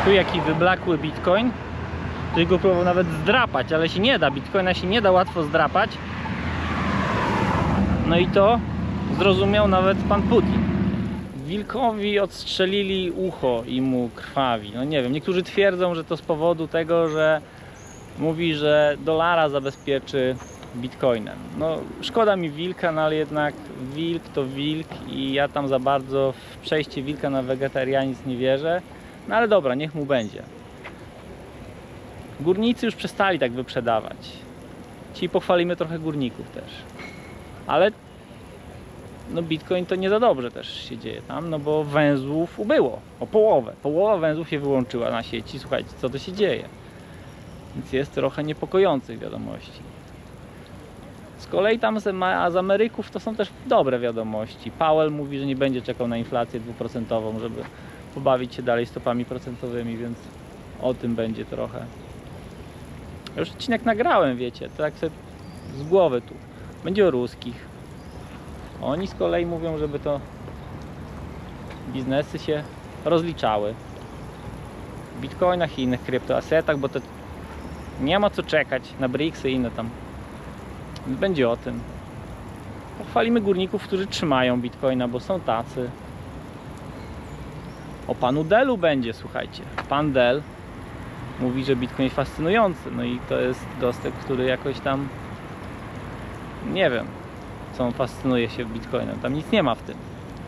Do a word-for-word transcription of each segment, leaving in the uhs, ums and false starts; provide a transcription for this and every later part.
Tu jaki wyblakły bitcoin. Ktoś go próbował nawet zdrapać, ale się nie da. Bitcoina się nie da łatwo zdrapać. No i to zrozumiał nawet pan Putin. Wilkowi odstrzelili ucho i mu krwawi. No nie wiem, niektórzy twierdzą, że to z powodu tego, że mówi, że dolara zabezpieczy bitcoinem. No szkoda mi wilka, no ale jednak wilk to wilk i ja tam za bardzo w przejście wilka na wegetarianizm nie wierzę. No ale dobra, niech mu będzie. Górnicy już przestali tak wyprzedawać. Ci pochwalimy trochę górników też. Ale no bitcoin to nie za dobrze też się dzieje tam, no bo węzłów ubyło o połowę. Połowa węzłów się wyłączyła na sieci. Słuchajcie, co to się dzieje? Więc jest trochę niepokojących wiadomości. Z kolei tam z, z Ameryków to są też dobre wiadomości. Powell mówi, że nie będzie czekał na inflację dwuprocentową, żeby pobawić się dalej stopami procentowymi, więc o tym będzie trochę. Ja już odcinek nagrałem, wiecie, tak sobie z głowy tu. Będzie o ruskich. Oni z kolei mówią, żeby to biznesy się rozliczały w bitcoinach i innych kryptoasetach, bo to nie ma co czekać na briksy i inne tam. Będzie o tym. Pochwalimy górników, którzy trzymają bitcoina, bo są tacy. O panu Dellu będzie, słuchajcie. Pan Dell mówi, że bitcoin jest fascynujący. No i to jest gostek, który jakoś tam nie wiem, co on fascynuje się bitcoinem. Tam nic nie ma w tym.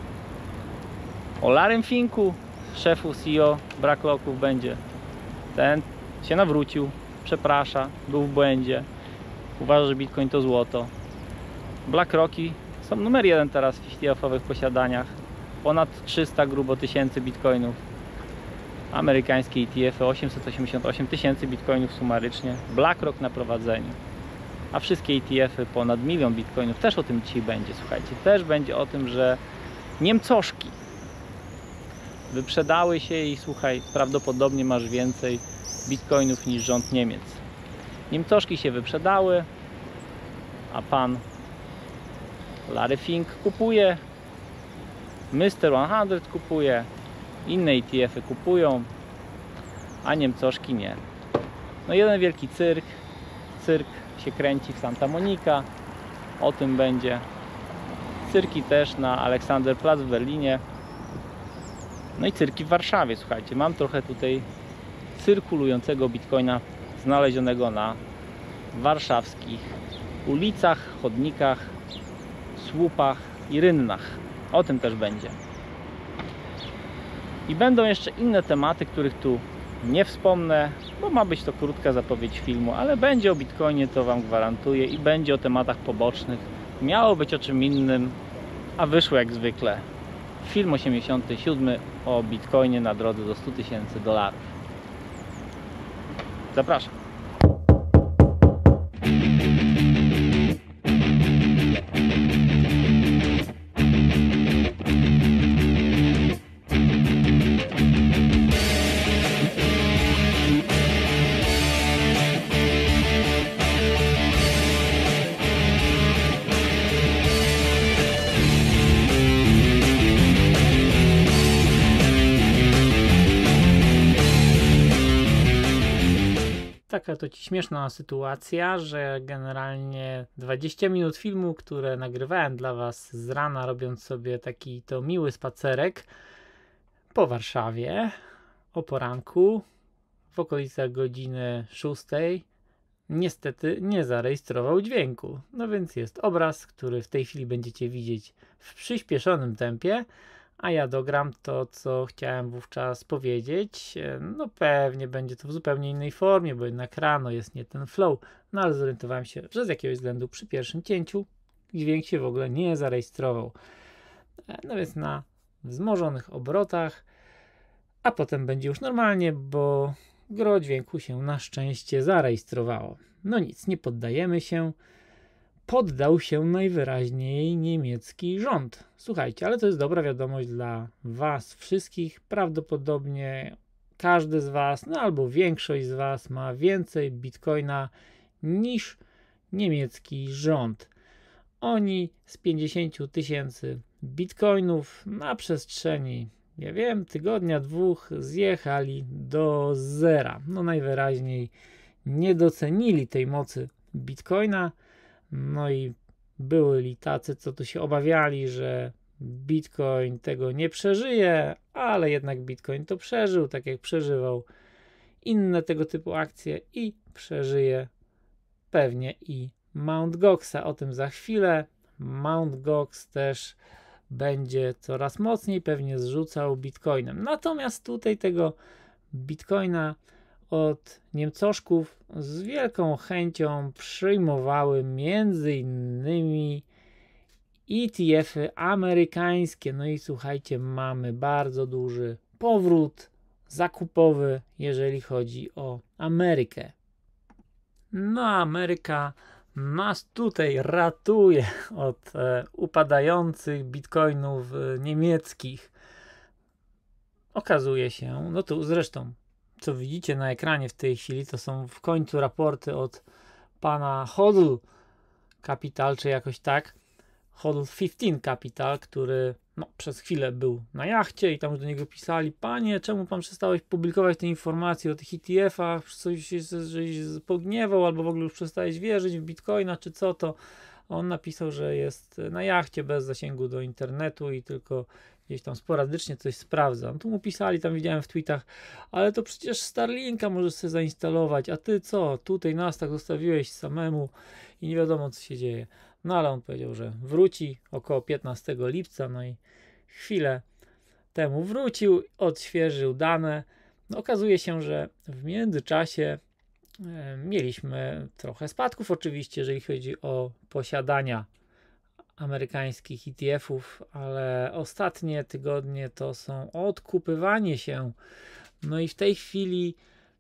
O Larrym Finku, szefu C E O BlackRocków będzie. Ten się nawrócił, przeprasza, był w błędzie. Uważa, że bitcoin to złoto. BlackRocki są numer jeden teraz w E T F-owych posiadaniach. Ponad trzysta grubo tysięcy bitcoinów. Amerykańskie E T F-y osiemset osiemdziesiąt osiem tysięcy bitcoinów sumarycznie. BlackRock na prowadzeniu. A wszystkie E T F-y ponad milion bitcoinów. Też o tym dzisiaj będzie, słuchajcie. Też będzie o tym, że Niemcoszki wyprzedały się i słuchaj, prawdopodobnie masz więcej bitcoinów niż rząd Niemiec. Niemcoszki się wyprzedały, a pan Larry Fink kupuje, mister sto kupuje, inne E T F-y kupują, a Niemcoszki nie. No jeden wielki cyrk, cyrk się kręci w Santa Monica, o tym będzie. Cyrki też na Alexanderplatz w Berlinie, no i cyrki w Warszawie, słuchajcie, mam trochę tutaj cyrkulującego bitcoina znalezionego na warszawskich ulicach, chodnikach, słupach i rynnach. O tym też będzie. I będą jeszcze inne tematy, których tu nie wspomnę, bo ma być to krótka zapowiedź filmu, ale będzie o bitcoinie, to wam gwarantuję, i będzie o tematach pobocznych. Miało być o czym innym, a wyszło jak zwykle. Film osiemdziesiąty siódmy o bitcoinie na drodze do stu tysięcy dolarów. Zapraszam. Taka to ci śmieszna sytuacja, że generalnie dwadzieścia minut filmu, które nagrywałem dla was z rana, robiąc sobie taki to miły spacerek po Warszawie o poranku w okolicach godziny szóstej, niestety nie zarejestrował dźwięku. No więc jest obraz, który w tej chwili będziecie widzieć w przyspieszonym tempie, a ja dogram to, co chciałem wówczas powiedzieć. No pewnie będzie to w zupełnie innej formie, bo jednak rano jest nie ten flow, no ale zorientowałem się, że z jakiegoś względu przy pierwszym cięciu dźwięk się w ogóle nie zarejestrował. No więc na wzmożonych obrotach, a potem będzie już normalnie, bo gro dźwięku się na szczęście zarejestrowało. No nic, nie poddajemy się. Poddał się najwyraźniej niemiecki rząd. Słuchajcie, ale to jest dobra wiadomość dla was wszystkich. Prawdopodobnie każdy z was, no albo większość z was ma więcej bitcoina niż niemiecki rząd. Oni z pięćdziesięciu tysięcy bitcoinów na przestrzeni nie wiem, tygodnia, dwóch zjechali do zera. No najwyraźniej nie docenili tej mocy Bitcoina, no i byli tacy, co tu się obawiali, że Bitcoin tego nie przeżyje, ale jednak Bitcoin to przeżył, tak jak przeżywał inne tego typu akcje i przeżyje pewnie i Mount Goxa. O tym za chwilę. Mount Gox też będzie coraz mocniej pewnie zrzucał Bitcoinem. Natomiast tutaj tego Bitcoina od Niemcoszków z wielką chęcią przyjmowały między innymi E T F-y amerykańskie. No i słuchajcie, mamy bardzo duży powrót zakupowy, jeżeli chodzi o Amerykę. No, Ameryka nas tutaj ratuje od e, upadających bitcoinów e, niemieckich. Okazuje się, no tu zresztą, co widzicie na ekranie w tej chwili, to są w końcu raporty od pana Hodl Capital, czy jakoś tak, Hodl piętnaście Capital, który no, przez chwilę był na jachcie i tam już do niego pisali: panie, czemu pan przestałeś publikować te informacje o tych E T F-ach, coś się żeś pogniewał, albo w ogóle już przestałeś wierzyć w Bitcoina, czy co to? On napisał, że jest na jachcie bez zasięgu do internetu i tylko gdzieś tam sporadycznie coś sprawdza. No tu mu pisali, tam widziałem w tweetach: ale to przecież Starlinka możesz sobie zainstalować, a ty co, tutaj nas tak zostawiłeś samemu i nie wiadomo, co się dzieje. No ale on powiedział, że wróci około piętnastego lipca, no i chwilę temu wrócił, odświeżył dane. No, okazuje się, że w międzyczasie e, mieliśmy trochę spadków oczywiście, jeżeli chodzi o posiadania amerykańskich E T F-ów, ale ostatnie tygodnie to są odkupywanie się. No i w tej chwili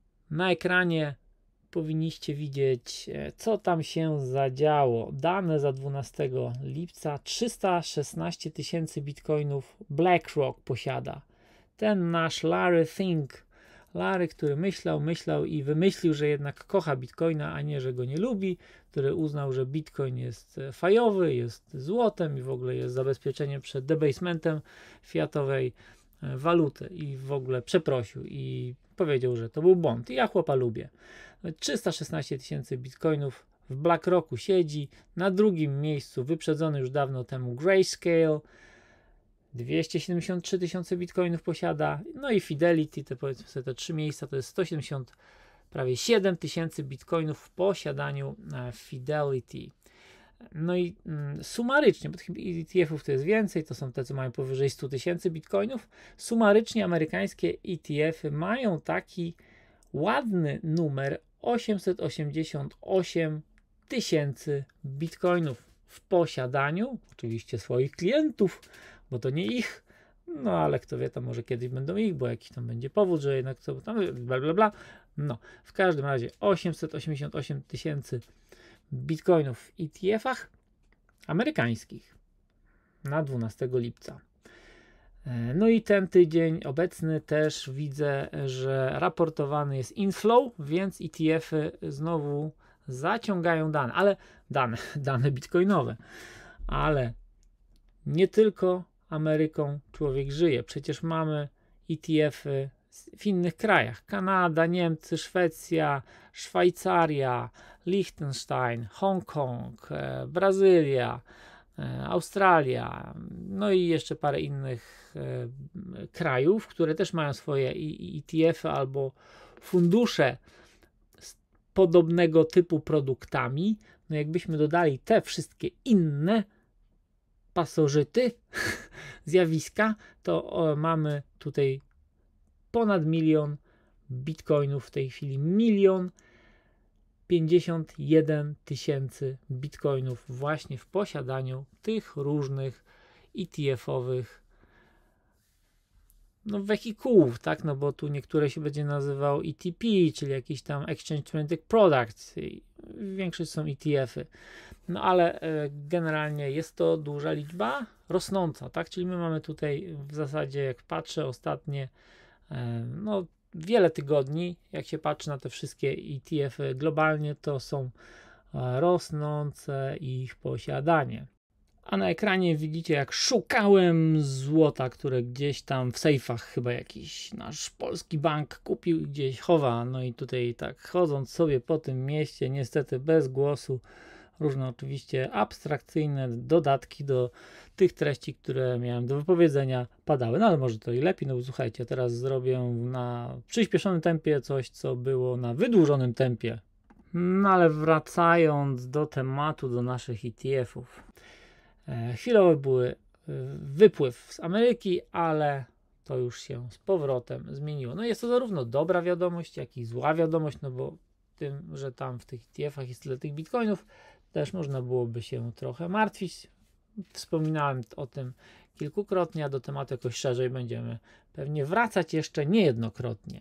na ekranie powinniście widzieć, co tam się zadziało. Dane za dwunastego lipca: trzysta szesnaście tysięcy bitcoinów BlackRock posiada. Ten nasz Larry Fink, Larry, który myślał, myślał i wymyślił, że jednak kocha Bitcoina, a nie, że go nie lubi, który uznał, że Bitcoin jest fajowy, jest złotem i w ogóle jest zabezpieczeniem przed debasementem fiatowej waluty i w ogóle przeprosił i powiedział, że to był błąd. I ja chłopa lubię. trzysta szesnaście tysięcy bitcoinów w BlackRocku siedzi. Na drugim miejscu wyprzedzony już dawno temu Grayscale, dwieście siedemdziesiąt trzy tysiące bitcoinów posiada. No i Fidelity, te powiedzmy sobie te trzy miejsca, to jest sto siedemdziesiąt prawie siedem tysięcy bitcoinów w posiadaniu Fidelity. No i mm, sumarycznie, bo tych E T F-ów to jest więcej, to są te, co mają powyżej sto tysięcy bitcoinów. Sumarycznie amerykańskie E T F-y mają taki ładny numer osiemset osiemdziesiąt osiem tysięcy bitcoinów w posiadaniu, oczywiście swoich klientów, bo to nie ich, no ale kto wie, to może kiedyś będą ich, bo jakiś tam będzie powód, że jednak to tam bla bla bla. No, w każdym razie osiemset osiemdziesiąt osiem tysięcy bitcoinów w E T F-ach amerykańskich na dwunastego lipca. No i ten tydzień obecny też widzę, że raportowany jest inflow, więc E T F-y znowu zaciągają dane, ale dane, dane bitcoinowe, ale nie tylko Ameryką człowiek żyje. Przecież mamy E T F-y w innych krajach: Kanada, Niemcy, Szwecja, Szwajcaria, Liechtenstein, Hongkong, e, Brazylia, e, Australia, no i jeszcze parę innych e, krajów, które też mają swoje E T F-y albo fundusze z podobnego typu produktami. No jakbyśmy dodali te wszystkie inne pasożyty, zjawiska, to o, mamy tutaj ponad milion bitcoinów w tej chwili. Milion pięćdziesiąt jeden tysięcy bitcoinów właśnie w posiadaniu tych różnych E T F-owych no, wehikułów, tak? No bo tu niektóre się będzie nazywał E T P, czyli jakiś tam Exchange Traded Products. Większość są E T F-y. No ale e, generalnie jest to duża liczba, rosnąca, tak? Czyli my mamy tutaj w zasadzie, jak patrzę ostatnie, e, no wiele tygodni, jak się patrzy na te wszystkie E T F-y globalnie, to są e, rosnące ich posiadanie. A na ekranie widzicie, jak szukałem złota, które gdzieś tam w sejfach chyba jakiś nasz polski bank kupił i gdzieś chowa. No i tutaj tak chodząc sobie po tym mieście, niestety bez głosu, różne oczywiście abstrakcyjne dodatki do tych treści, które miałem do wypowiedzenia, padały. No ale może to i lepiej, no bo słuchajcie, teraz zrobię na przyspieszonym tempie coś, co było na wydłużonym tempie. No ale wracając do tematu, do naszych E T F-ów. E, chwilowo były wypływ z Ameryki, ale to już się z powrotem zmieniło. No jest to zarówno dobra wiadomość, jak i zła wiadomość, no bo tym, że tam w tych E T F-ach jest tyle tych bitcoinów, też można byłoby się trochę martwić. Wspominałem o tym kilkukrotnie, a do tematu jakoś szerzej będziemy pewnie wracać jeszcze niejednokrotnie.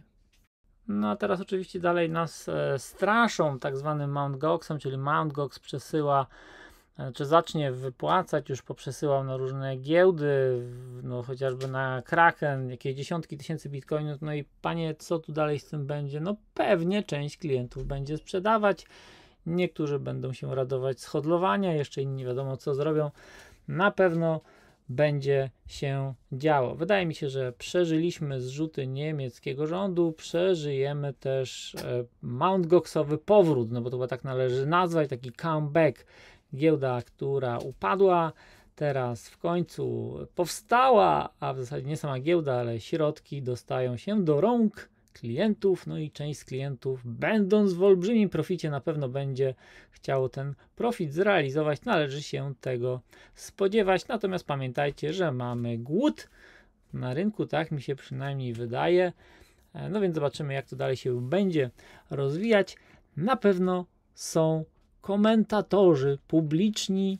No a teraz oczywiście dalej nas e, straszą tak zwanym Mount Goxem, czyli Mount Gox przesyła, e, czy zacznie wypłacać, już poprzesyłał na różne giełdy, no chociażby na Kraken, jakieś dziesiątki tysięcy bitcoinów. No i panie, co tu dalej z tym będzie? No pewnie część klientów będzie sprzedawać, niektórzy będą się radować z hodlowania, jeszcze inni nie wiadomo co zrobią. Na pewno będzie się działo. Wydaje mi się, że przeżyliśmy zrzuty niemieckiego rządu, przeżyjemy też e, Mount Goxowy powrót, no bo to chyba tak należy nazwać, taki comeback. Giełda, która upadła, teraz w końcu powstała, a w zasadzie nie sama giełda, ale środki dostają się do rąk klientów, no i część z klientów, będąc w olbrzymim proficie, na pewno będzie chciało ten profit zrealizować, należy się tego spodziewać, natomiast pamiętajcie, że mamy głód na rynku, tak mi się przynajmniej wydaje, no więc zobaczymy, jak to dalej się będzie rozwijać. Na pewno są komentatorzy publiczni,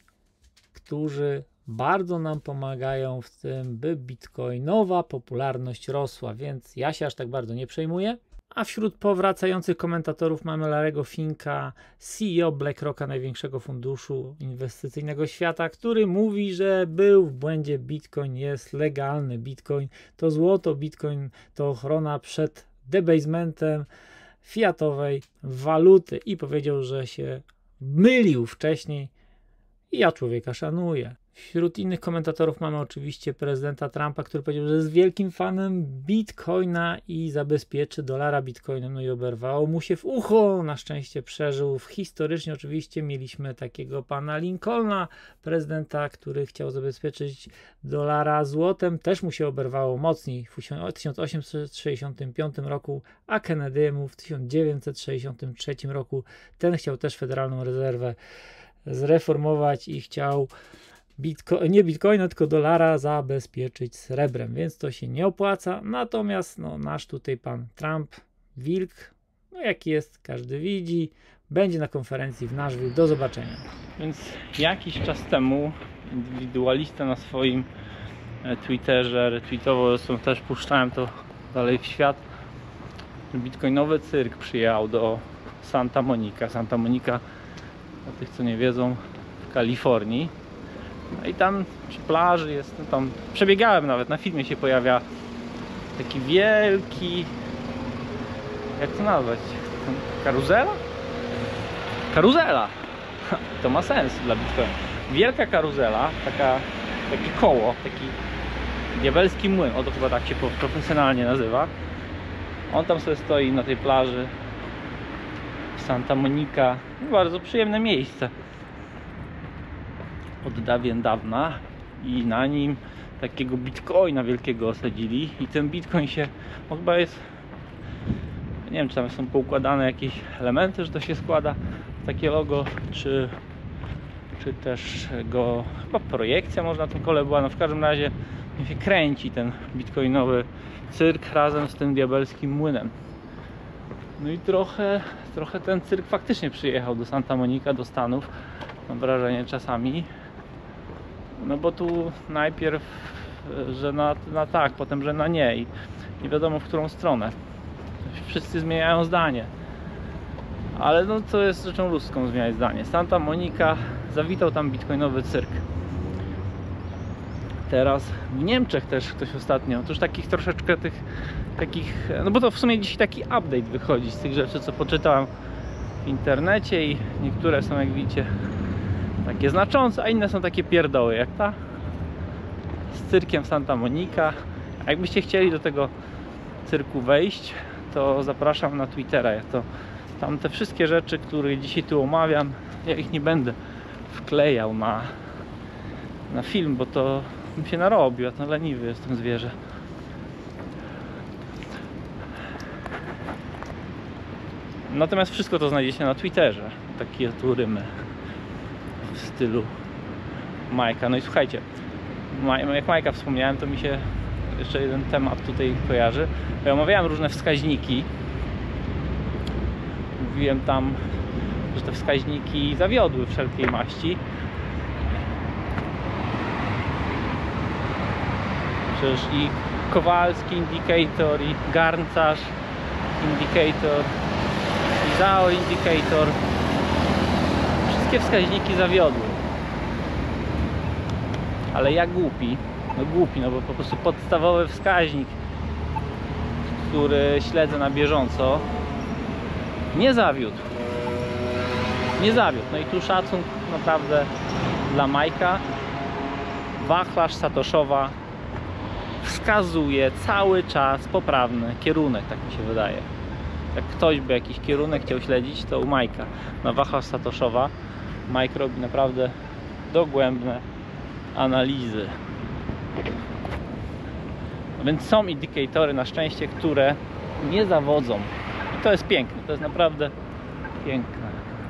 którzy bardzo nam pomagają w tym, by bitcoinowa popularność rosła, więc ja się aż tak bardzo nie przejmuję. A wśród powracających komentatorów mamy Larry'ego Finka, C E O BlackRocka, największego funduszu inwestycyjnego świata, który mówi, że był w błędzie, Bitcoin jest legalny, Bitcoin to złoto, Bitcoin to ochrona przed debasementem fiatowej waluty i powiedział, że się mylił wcześniej i ja człowieka szanuję. Wśród innych komentatorów mamy oczywiście prezydenta Trumpa, który powiedział, że jest wielkim fanem Bitcoina i zabezpieczy dolara Bitcoinem, no i oberwało mu się w ucho, na szczęście przeżył. Historycznie oczywiście mieliśmy takiego pana Lincolna, prezydenta, który chciał zabezpieczyć dolara złotem, też mu się oberwało mocniej w tysiąc osiemset sześćdziesiątym piątym roku, a Kennedy'emu w tysiąc dziewięćset sześćdziesiątym trzecim roku. Ten chciał też Federalną Rezerwę zreformować i chciał Bitco- nie bitcoina, tylko dolara zabezpieczyć srebrem, więc to się nie opłaca. Natomiast no, nasz tutaj pan Trump, wilk, no jaki jest, każdy widzi, będzie na konferencji w Nashville. Do zobaczenia. Więc jakiś czas temu indywidualista na swoim Twitterze retweetował, zresztą też puszczałem to dalej w świat, że bitcoinowy cyrk przyjechał do Santa Monica. Santa Monica, dla tych co nie wiedzą, w Kalifornii. No i tam przy plaży jest, no tam przebiegałem nawet, na filmie się pojawia taki wielki, jak to nazwać, karuzela? Karuzela! To ma sens dla Bitcoina. Wielka karuzela, taka, takie koło, taki diabelski młyn, o to chyba tak się profesjonalnie nazywa. On tam sobie stoi na tej plaży Santa Monica, bardzo przyjemne miejsce. Od dawien dawna i na nim takiego bitcoina wielkiego osadzili i ten bitcoin się, on chyba jest, nie wiem czy tam są poukładane jakieś elementy, że to się składa w takie logo, czy, czy też go, chyba projekcja można na tym kole była, no w każdym razie się kręci ten bitcoinowy cyrk razem z tym diabelskim młynem. No i trochę, trochę ten cyrk faktycznie przyjechał do Santa Monica, do Stanów, mam wrażenie czasami. No bo tu najpierw, że na, na tak, potem, że na nie i nie wiadomo w którą stronę. Wszyscy zmieniają zdanie. Ale no to jest rzeczą ludzką zmieniać zdanie. Santa Monica, zawitał tam bitcoinowy cyrk. Teraz w Niemczech też ktoś ostatnio, otóż takich troszeczkę tych takich, no bo to w sumie dzisiaj taki update wychodzi z tych rzeczy, co poczytałem w internecie i niektóre są, jak widzicie, tak takie znaczące, a inne są takie pierdoły, jak ta z cyrkiem Santa Monica. A jakbyście chcieli do tego cyrku wejść, to zapraszam na Twittera. Ja to tam te wszystkie rzeczy, które dzisiaj tu omawiam, ja ich nie będę wklejał na, na film, bo to bym się narobił, a to leniwy jestem zwierzę. Natomiast wszystko to znajdziecie na Twitterze. Takie turymy w stylu Majka. No i słuchajcie, jak Majka wspomniałem, to mi się jeszcze jeden temat tutaj kojarzy. Ja omawiałem różne wskaźniki. Mówiłem tam, że te wskaźniki zawiodły wszelkiej maści. Przecież i Kowalski Indicator, i Garncarz Indicator, i Zao Indicator, wszystkie wskaźniki zawiodły. Ale ja głupi, no głupi, no bo po prostu podstawowy wskaźnik, który śledzę na bieżąco, nie zawiódł. Nie zawiódł. No i tu szacun naprawdę dla Majka. Wachlarz Satoszowa wskazuje cały czas poprawny kierunek, tak mi się wydaje. Jak ktoś by jakiś kierunek chciał śledzić, to u Majka na wachlarz Satoszowa Mike robi naprawdę dogłębne analizy. No więc są indykatory na szczęście, które nie zawodzą. I to jest piękne, to jest naprawdę piękne,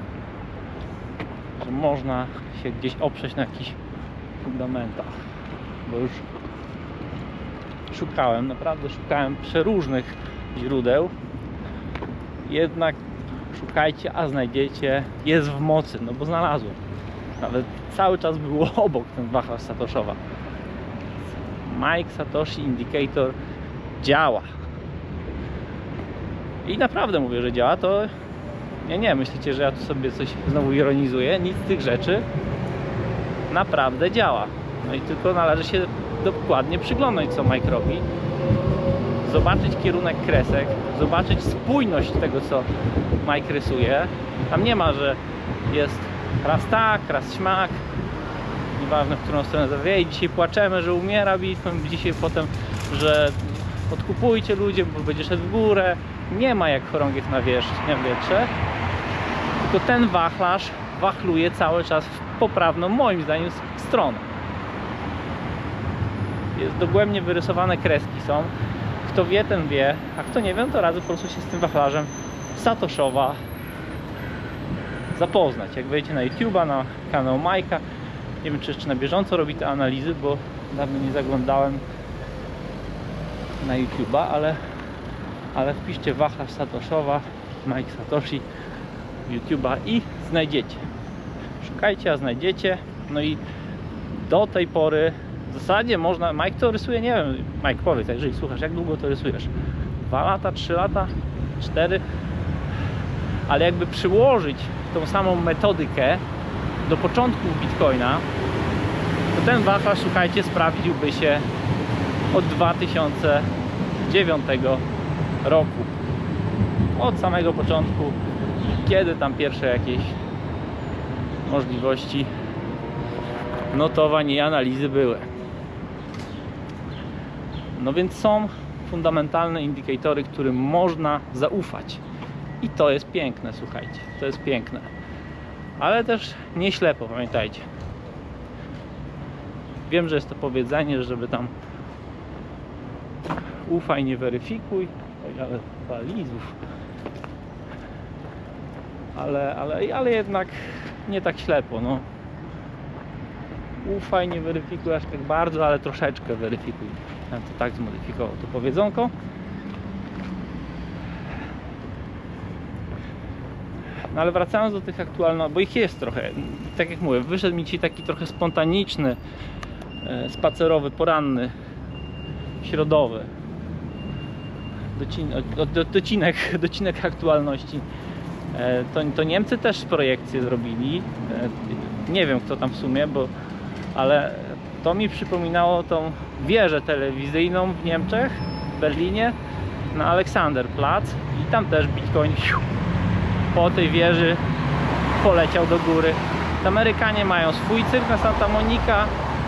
że można się gdzieś oprzeć na jakichś fundamentach. Bo już szukałem, naprawdę szukałem przeróżnych źródeł. Jednak szukajcie, a znajdziecie. Jest w mocy, no bo znalazłem. Nawet cały czas było obok ten wachlarz Satoszowa. Mike Satoshi Indicator działa. I naprawdę mówię, że działa. To nie, nie, myślicie, że ja tu sobie coś znowu ironizuję. Nic z tych rzeczy naprawdę działa. No i tylko należy się dokładnie przyglądać, co Mike robi. Zobaczyć kierunek kresek, zobaczyć spójność tego, co Mike rysuje. Tam nie ma, że jest raz tak, raz śmak, nieważne w którą stronę zawieje. I dzisiaj płaczemy, że umiera Bitcoin, dzisiaj potem, że odkupujcie ludzie, bo będzie szedł w górę. Nie ma jak chorągiew na wierzch, nie w wietrze. Tylko ten wachlarz wachluje cały czas w poprawną, moim zdaniem, stronę. Jest dogłębnie wyrysowane kreski są. Kto wie, ten wie, a kto nie wie, to radzę po prostu się z tym wachlarzem Satoszowa zapoznać. Jak wejdziecie na YouTube'a, na kanał Majka, nie wiem, czy jeszcze na bieżąco robi te analizy, bo dawno nie zaglądałem na YouTube'a, ale, ale wpiszcie wachlarz Satoszowa, Mike Satoshi, YouTube'a i znajdziecie. Szukajcie, a znajdziecie. No i do tej pory w zasadzie można, Mike to rysuje, nie wiem, Mike powiedz, jeżeli słuchasz, jak długo to rysujesz? Dwa lata, trzy lata, cztery? Ale jakby przyłożyć tą samą metodykę do początku Bitcoina, to ten wachlarz, słuchajcie, sprawdziłby się od dwa tysiące dziewiątego roku. Od samego początku, kiedy tam pierwsze jakieś możliwości notowań i analizy były. No więc są fundamentalne indykatory, którym można zaufać. I to jest piękne, słuchajcie. To jest piękne. Ale też nie ślepo, pamiętajcie. Wiem, że jest to powiedzenie, żeby tam ufaj, nie weryfikuj. Oj, ale walizów. Ale, ale, ale jednak nie tak ślepo, no. Ufaj, nie weryfikuj aż tak bardzo, ale troszeczkę weryfikuj. Ja to tak zmodyfikował to powiedzonko. No ale wracając do tych aktualnych, bo ich jest trochę, tak jak mówię, wyszedł mi dzisiaj taki trochę spontaniczny, spacerowy, poranny, środowy docin do, docinek, docinek aktualności. To, to Niemcy też projekcje zrobili. Nie wiem, kto tam w sumie, bo ale to mi przypominało tą wieżę telewizyjną w Niemczech, w Berlinie, na Alexanderplatz, i tam też Bitcoin po tej wieży poleciał do góry. Amerykanie mają swój cyrk na Santa Monica,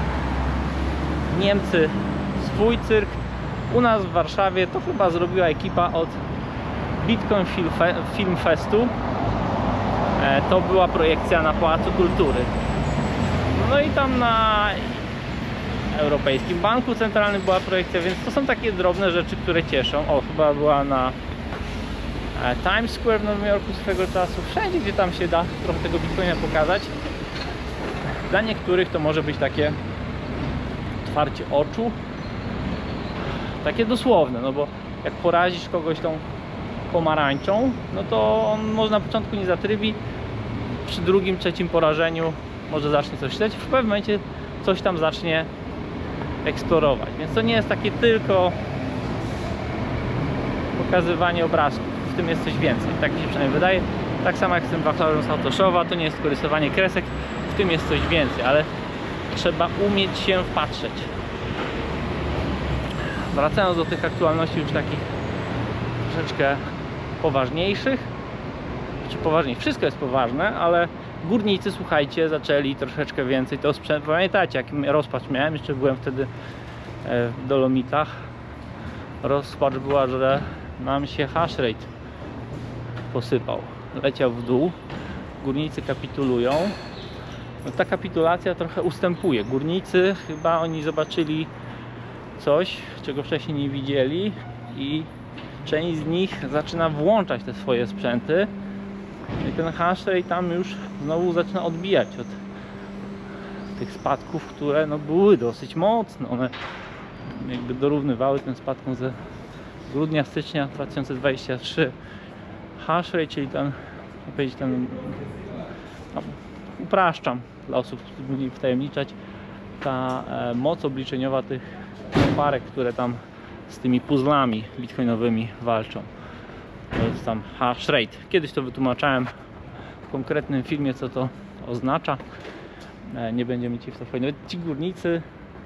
Niemcy swój cyrk. U nas w Warszawie to chyba zrobiła ekipa od Bitcoin Film Festu. To była projekcja na Pałacu Kultury. No i tam na Europejskim Banku Centralnym była projekcja, więc to są takie drobne rzeczy, które cieszą. O, chyba była na Times Square w Nowym Jorku swego czasu. Wszędzie, gdzie tam się da trochę tego Bitcoina pokazać. Dla niektórych to może być takie otwarcie oczu, takie dosłowne, no bo jak porazisz kogoś tą pomarańczą, no to on może na początku nie zatrybi, przy drugim, trzecim porażeniu może zacznie coś śledzić, w pewnym momencie coś tam zacznie eksplorować, więc to nie jest takie tylko pokazywanie obrazków, w tym jest coś więcej, tak mi się przynajmniej wydaje. Tak samo jak z tym wachlarzem z Autoshowa, to nie jest tylko rysowanie kresek, w tym jest coś więcej, ale trzeba umieć się wpatrzeć. Wracając do tych aktualności już takich troszeczkę poważniejszych, czy poważniejszych, wszystko jest poważne, ale górnicy, słuchajcie, zaczęli troszeczkę więcej to sprzęt. Pamiętacie, jaki rozpacz miałem, jeszcze byłem wtedy w Dolomitach. Rozpacz była, że nam się hash rate posypał, leciał w dół, górnicy kapitulują. No, ta kapitulacja trochę ustępuje. Górnicy chyba oni zobaczyli coś, czego wcześniej nie widzieli i część z nich zaczyna włączać te swoje sprzęty i ten hash rate tam już znowu zaczyna odbijać od tych spadków, które no były dosyć mocne. One jakby dorównywały tym spadkom ze grudnia, stycznia dwa tysiące dwudziestego trzeciego. Hash rate, czyli ten, powiedzieć, ten no, upraszczam dla osób, które nie wtajemniczać, ta e, moc obliczeniowa tych parek, które tam z tymi puzzlami bitcoinowymi walczą. To jest tam hash rate. Kiedyś to wytłumaczałem w konkretnym filmie, co to oznacza. E, nie będziemy ci w to wchodzić. Nawet ci górnicy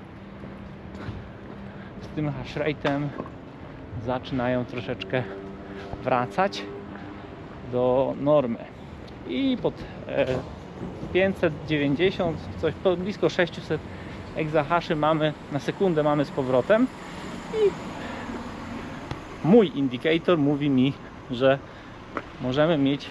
z tym hash rate'em zaczynają troszeczkę wracać do normy. I pod e, pięćset dziewięćdziesiąt, coś po blisko sześćset exahaszy mamy na sekundę mamy z powrotem i mój indykator mówi mi, że możemy mieć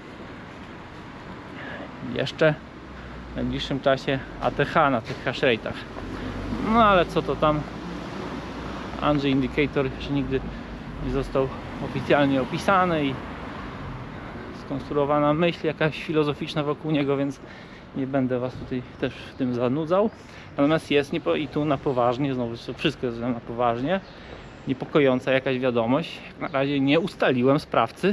jeszcze w najbliższym czasie A T H na tych hash rate'ach. No ale co to tam, Andrzej Indicator jeszcze nigdy nie został oficjalnie opisany i skonstruowana myśl jakaś filozoficzna wokół niego, więc nie będę was tutaj też w tym zanudzał. Natomiast jest niepo... i tu na poważnie, znowu to wszystko jest na poważnie, niepokojąca jakaś wiadomość. Na razie nie ustaliłem sprawcy.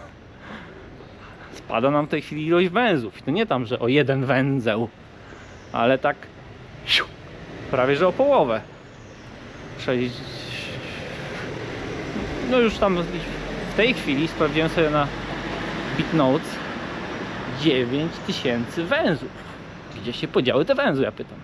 Spada nam w tej chwili ilość węzłów. I to nie tam, że o jeden węzeł, ale tak prawie, że o połowę. sześć... No już tam w tej chwili sprawdziłem sobie na BitNotes dziewięć tysięcy węzłów. Gdzie się podziały te węzły, ja pytam.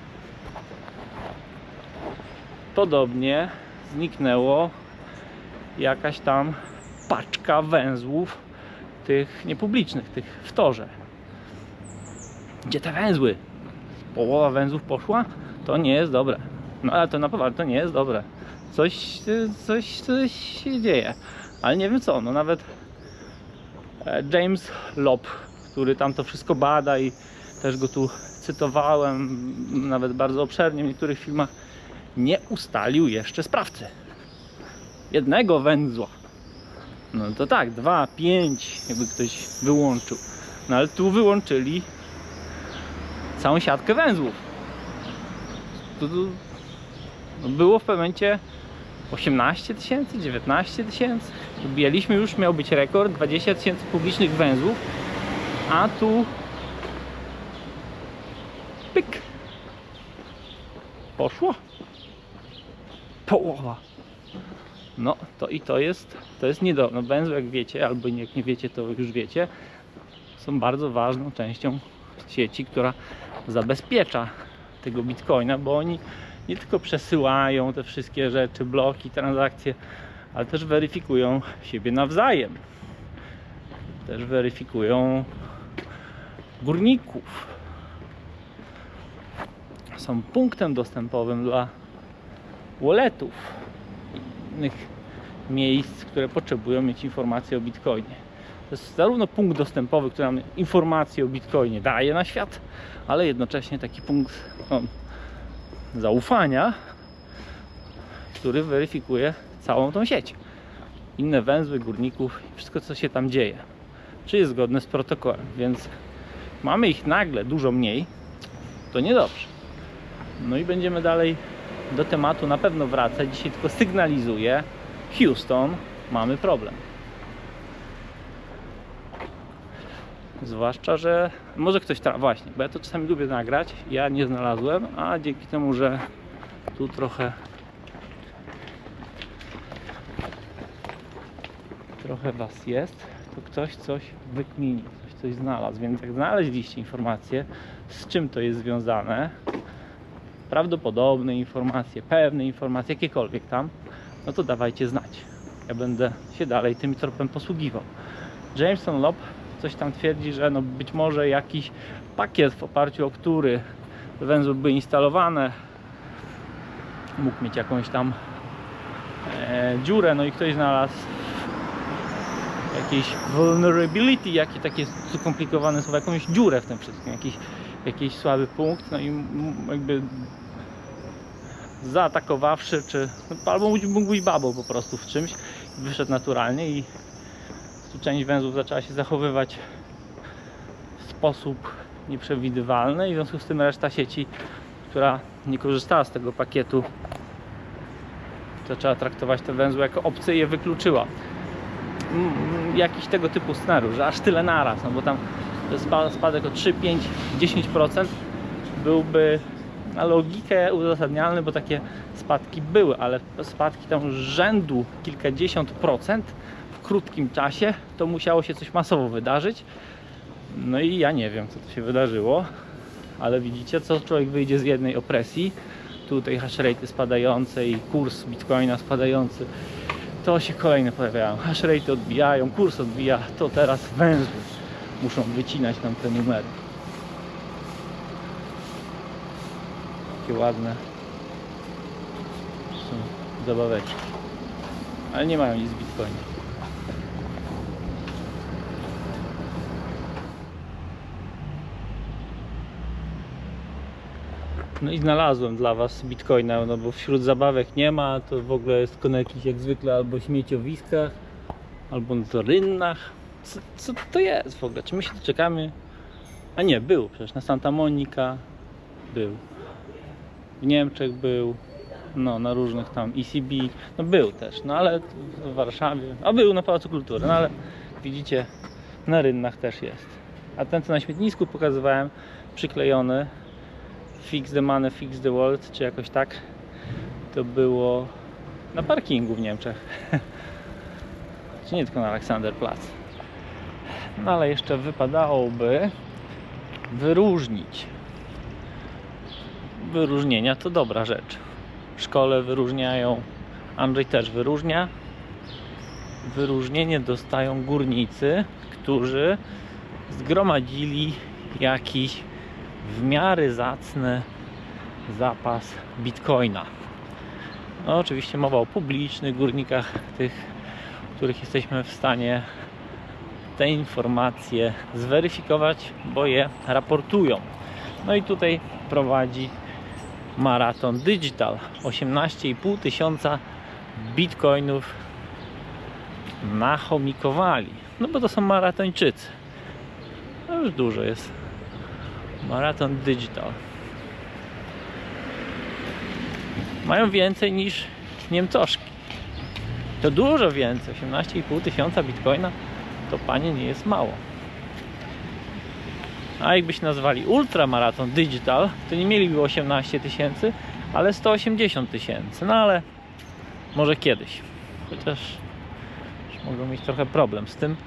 Podobnie zniknęło jakaś tam paczka węzłów tych niepublicznych, tych w torze. Gdzie te węzły? Połowa węzłów poszła? To nie jest dobre. No ale to na poważnie, to nie jest dobre. Coś, coś, coś się dzieje. Ale nie wiem co, no nawet James Lobb, który tam to wszystko bada i też go tu cytowałem nawet bardzo obszernie w niektórych filmach, nie ustalił jeszcze sprawcy. Jednego węzła. No to tak, dwa, pięć, jakby ktoś wyłączył. No ale tu wyłączyli całą siatkę węzłów. Tu, tu no było w pewnym momencie osiemnaście tysięcy, dziewiętnaście tysięcy. Bijaliśmy już, miał być rekord, dwadzieścia tysięcy publicznych węzłów, a tu pyk, poszło połowa. No to i to jest to jest niedobrze. No, węzły, jak wiecie, albo jak nie wiecie, to już wiecie, są bardzo ważną częścią sieci, która zabezpiecza tego bitcoina, bo oni nie tylko przesyłają te wszystkie rzeczy, bloki, transakcje, ale też weryfikują siebie nawzajem. Też weryfikują górników. Są punktem dostępowym dla walletów i innych miejsc, które potrzebują mieć informacje o Bitcoinie. To jest zarówno punkt dostępowy, który nam informacje o Bitcoinie daje na świat, ale jednocześnie taki punkt no, zaufania, który weryfikuje całą tą sieć. Inne węzły górników i wszystko, co się tam dzieje. Czy jest zgodne z protokołem. Więc mamy ich nagle dużo mniej, to niedobrze. No i będziemy dalej do tematu na pewno wracać. Dzisiaj tylko sygnalizuję: Houston, mamy problem. Zwłaszcza, że może ktoś tra... właśnie, bo ja to czasami lubię nagrać, ja nie znalazłem, a dzięki temu, że tu trochę trochę was jest, to ktoś coś wykmini, ktoś coś znalazł. Więc jak znaleźliście informacje, z czym to jest związane, prawdopodobne informacje, pewne informacje, jakiekolwiek tam, no to dawajcie znać. Ja będę się dalej tym tropem posługiwał. Jameson Loeb coś tam twierdzi, że no być może jakiś pakiet, w oparciu o który węzły były instalowane, mógł mieć jakąś tam e, dziurę, no i ktoś znalazł jakieś vulnerability, jakie takie skomplikowane słowa, jakąś dziurę w tym wszystkim, jakiś, jakiś słaby punkt, no i jakby zaatakowawszy, czy no, albo mógł być babą po prostu w czymś, wyszedł naturalnie i tu część węzłów zaczęła się zachowywać w sposób nieprzewidywalny i w związku z tym reszta sieci, która nie korzystała z tego pakietu, zaczęła traktować te węzły jako obce i je wykluczyła. Jakiś tego typu scenariusz, że aż tyle naraz, no bo tam spadek o trzy, pięć, dziesięć procent byłby na logikę uzasadnialny, bo takie spadki były, ale spadki tam rzędu kilkadziesiąt procent w krótkim czasie, to musiało się coś masowo wydarzyć. No i ja nie wiem, co to się wydarzyło, ale widzicie, co człowiek wyjdzie z jednej opresji, tutaj hashrate spadające i kurs Bitcoina spadający, to się kolejne pojawiają, hashrate odbijają, kurs odbija, to teraz węzły muszą wycinać nam te numery. Takie ładne są zabaweczki, ale nie mają nic z Bitcoina. No i znalazłem dla was Bitcoina, no bo wśród zabawek nie ma, to w ogóle jest na jakichś jak zwykle albo śmieciowiskach, albo na rynnach. Co, co to jest w ogóle? Czy my się doczekamy? A nie, był przecież na Santa Monica, był. W Niemczech był, no na różnych tam E C B, no był też, no ale w Warszawie, a był na Pałacu Kultury, no ale widzicie, na rynnach też jest. A ten, co na śmietnisku pokazywałem, przyklejony, Fix the money, fix the world, czy jakoś tak, to było na parkingu w Niemczech. Czy nie tylko na Alexanderplatz. No ale jeszcze wypadałoby wyróżnić. Wyróżnienia to dobra rzecz. W szkole wyróżniają, Andrzej też wyróżnia. Wyróżnienie dostają górnicy, którzy zgromadzili jakiś w miarę zacny zapas Bitcoina. No, oczywiście mowa o publicznych górnikach, tych, których jesteśmy w stanie te informacje zweryfikować, bo je raportują. No i tutaj prowadzi Marathon Digital. osiemnaście i pół tysiąca bitcoinów nachomikowali. No bo to są maratończycy. No już dużo jest. Marathon Digital. Mają więcej niż Niemcoszki. To dużo więcej. osiemnaście i pół tysiąca bitcoina to, panie, nie jest mało. A jakbyśmy nazwali Ultramarathon Digital, to nie mieliby osiemnaście tysięcy, ale sto osiemdziesiąt tysięcy. No ale może kiedyś. Chociaż mogą mieć trochę problem z tym,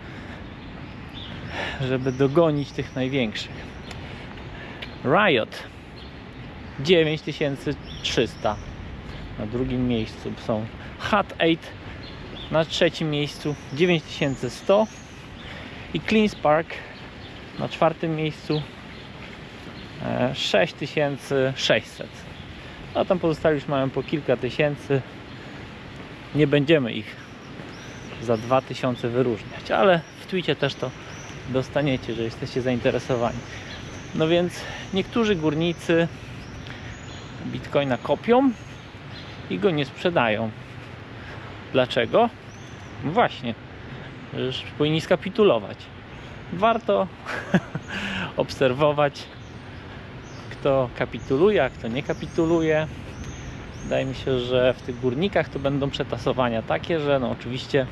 żeby dogonić tych największych. Riot dziewięć tysięcy trzysta na drugim miejscu są. Hut osiem na trzecim miejscu dziewięć tysięcy sto i Clean Spark Na czwartym miejscu sześć tysięcy sześćset. A tam pozostali już mają po kilka tysięcy. Nie będziemy ich za dwa tysiące wyróżniać, ale w Twitcie też to dostaniecie, że jesteście zainteresowani. No więc niektórzy górnicy Bitcoina kopią i go nie sprzedają. Dlaczego? No właśnie, że powinni skapitulować. Warto obserwować, kto kapituluje, a kto nie kapituluje. Wydaje mi się, że w tych górnikach to będą przetasowania takie, że no oczywiście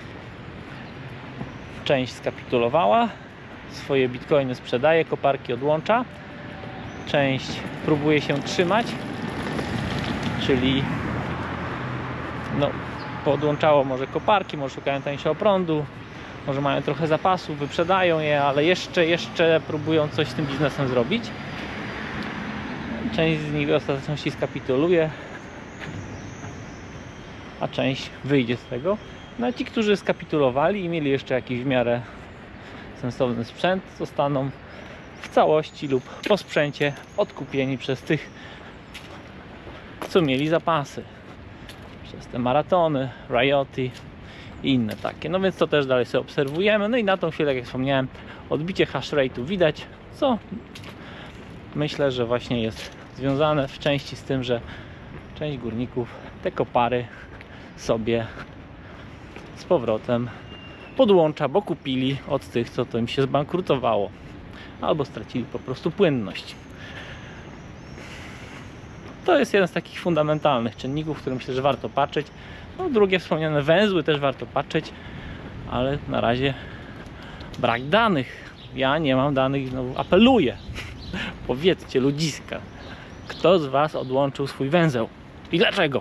część skapitulowała, swoje bitcoiny sprzedaje, koparki odłącza, część próbuje się trzymać, czyli no, poodłączało może koparki, może szukają tańszego prądu, może mają trochę zapasów, wyprzedają je, ale jeszcze, jeszcze próbują coś z tym biznesem zrobić. Część z nich w ostateczności skapituluje, a część wyjdzie z tego. No a ci, którzy skapitulowali i mieli jeszcze jakiś w miarę sensowny sprzęt, zostaną w całości lub po sprzęcie odkupieni przez tych, co mieli zapasy. Przez te maratony, Rioty i inne takie. No więc to też dalej sobie obserwujemy. No i na tą chwilę, jak wspomniałem, odbicie hash rate'u widać, co myślę, że właśnie jest związane w części z tym, że część górników te kopary sobie z powrotem podłącza, bo kupili od tych, co to im się zbankrutowało, albo stracili po prostu płynność. To jest jeden z takich fundamentalnych czynników, którym myślę, że warto patrzeć. No, drugie wspomniane węzły też warto patrzeć, ale na razie brak danych. Ja nie mam danych, znowu apeluję. Powiedzcie, ludziska, kto z Was odłączył swój węzeł i dlaczego?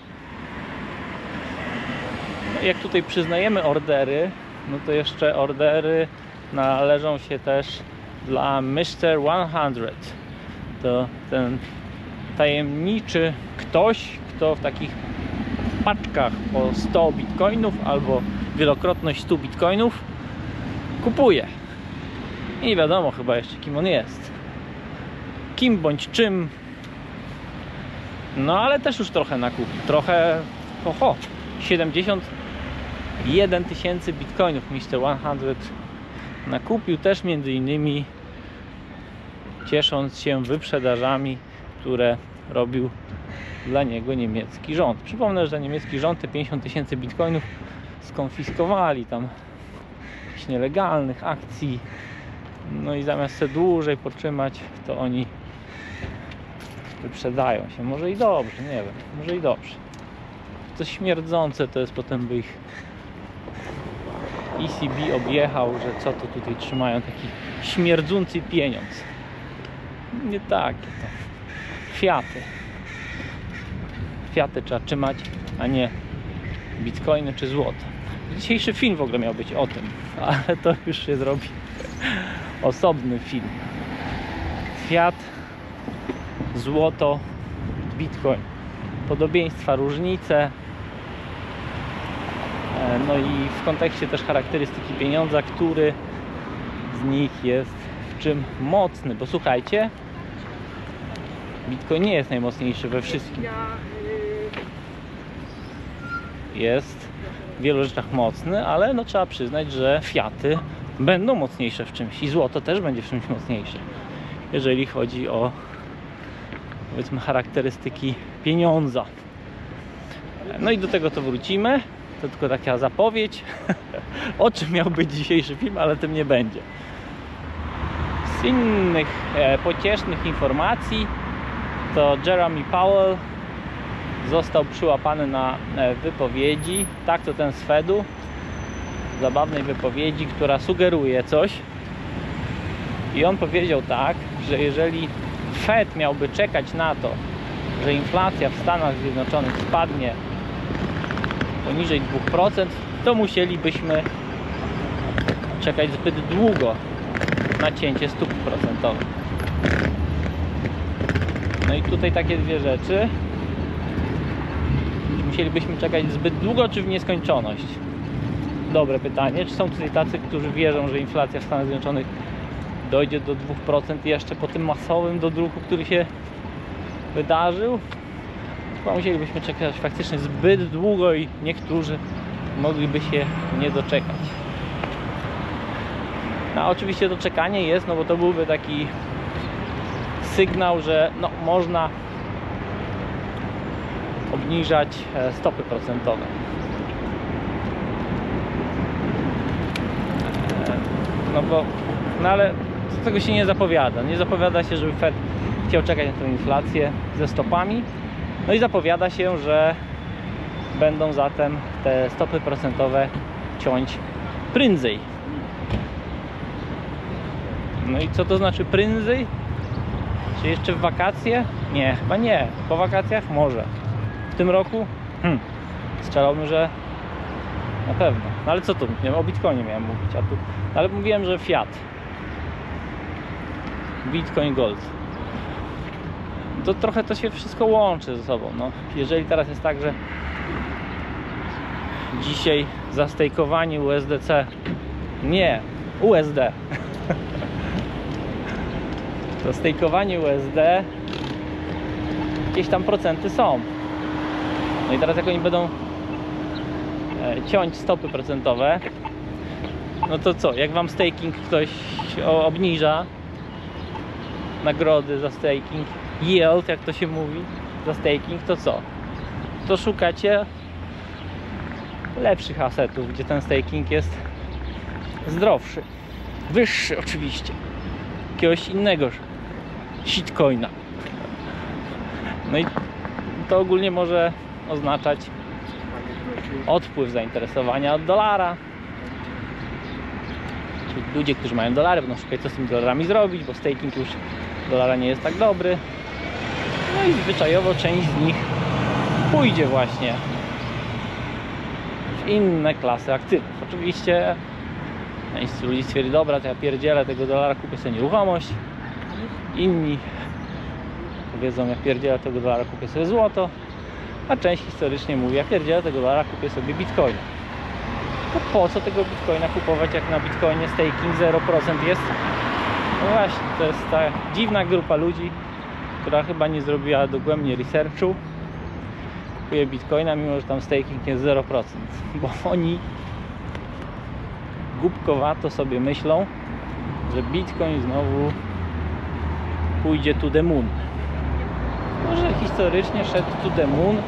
No, jak tutaj przyznajemy ordery, no to jeszcze ordery należą się też dla mister sto. To ten tajemniczy ktoś, kto w takich paczkach po sto bitcoinów albo wielokrotność stu bitcoinów kupuje. I nie wiadomo chyba jeszcze, kim on jest. Kim bądź czym. No ale też już trochę nakupił. Trochę, oho, siedemdziesiąt jeden tysięcy bitcoinów mister sto nakupił, też między innymi ciesząc się wyprzedażami, które robił dla niego niemiecki rząd. Przypomnę, że niemiecki rząd te pięćdziesiąt tysięcy bitcoinów skonfiskowali tam jakichś nielegalnych akcji. No i zamiast się dłużej potrzymać, to oni wyprzedają się. Może i dobrze, nie wiem, może i dobrze. Coś śmierdzące to jest, potem by ich E C B objechał, że co to tutaj trzymają, taki śmierdzący pieniądz. Nie takie to. Fiaty. Fiaty trzeba trzymać, a nie bitcoiny czy złoto. Dzisiejszy film w ogóle miał być o tym, ale to już się zrobi osobny film. Fiat, złoto, bitcoin. Podobieństwa, różnice. No i w kontekście też charakterystyki pieniądza, który z nich jest w czym mocny. Bo słuchajcie, bitcoin nie jest najmocniejszy we wszystkim. Jest w wielu rzeczach mocny, ale no trzeba przyznać, że fiaty będą mocniejsze w czymś i złoto też będzie w czymś mocniejsze, jeżeli chodzi o, powiedzmy, charakterystyki pieniądza. No i do tego to wrócimy. To tylko taka zapowiedź, o czym miał być dzisiejszy film, ale tym nie będzie. Z innych e, pociesznych informacji to Jeremy Powell został przyłapany na e, wypowiedzi, tak to ten z Fedu, zabawnej wypowiedzi, która sugeruje coś. I on powiedział tak, że jeżeli Fed miałby czekać na to, że inflacja w Stanach Zjednoczonych spadnie poniżej dwóch procent, to musielibyśmy czekać zbyt długo na cięcie stóp procentowych. No i tutaj takie dwie rzeczy. Musielibyśmy czekać zbyt długo, czy w nieskończoność? Dobre pytanie. Czy są tutaj tacy, którzy wierzą, że inflacja w Stanach Zjednoczonych dojdzie do dwóch procent jeszcze po tym masowym dodruku, który się wydarzył, chyba musielibyśmy czekać faktycznie zbyt długo i niektórzy mogliby się nie doczekać. No oczywiście to czekanie jest, no bo to byłby taki sygnał, że no, można obniżać stopy procentowe. No bo, no ale z tego się nie zapowiada. Nie zapowiada się, żeby Fed chciał czekać na tę inflację ze stopami. No i zapowiada się, że będą zatem te stopy procentowe ciąć prędzej. No i co to znaczy prędzej? Czy jeszcze w wakacje? Nie, chyba nie. Po wakacjach może. W tym roku? Hmm. Strzelałbym, że na pewno. No ale co tu? Nie, o Bitcoinie miałem mówić, a tu... Ale mówiłem, że Fiat. Bitcoin Gold. To trochę to się wszystko łączy ze sobą. No, jeżeli teraz jest tak, że dzisiaj zastejkowanie U S D C, nie, U S D, to stejkowanie U S D, jakieś tam procenty są. No i teraz jak oni będą ciąć stopy procentowe, no to co, jak wam staking ktoś obniża nagrody za staking, yield, jak to się mówi, za staking, to co? To szukacie lepszych asetów, gdzie ten staking jest zdrowszy, wyższy oczywiście, jakiegoś innego shitcoina. No i to ogólnie może oznaczać odpływ zainteresowania od dolara. Czyli ludzie, którzy mają dolary, będą szukać, co z tymi dolarami zrobić, bo staking już dolara nie jest tak dobry. No i zwyczajowo część z nich pójdzie właśnie w inne klasy aktywów. Oczywiście część ludzi stwierdzi, dobra, to ja pierdzielę tego dolara, kupię sobie nieruchomość. Inni powiedzą, ja pierdzielę tego dolara, kupię sobie złoto. A część historycznie mówi, ja pierdzielę tego dolara, kupię sobie bitcoina. To po co tego bitcoina kupować, jak na bitcoinie staking zero procent jest? No właśnie, to jest ta dziwna grupa ludzi, która chyba nie zrobiła dogłębnie researchu. Kupuje bitcoina, mimo że tam staking jest zero procent. Bo oni głupkowato sobie myślą, że bitcoin znowu pójdzie to the moon. Może historycznie szedł to the moon,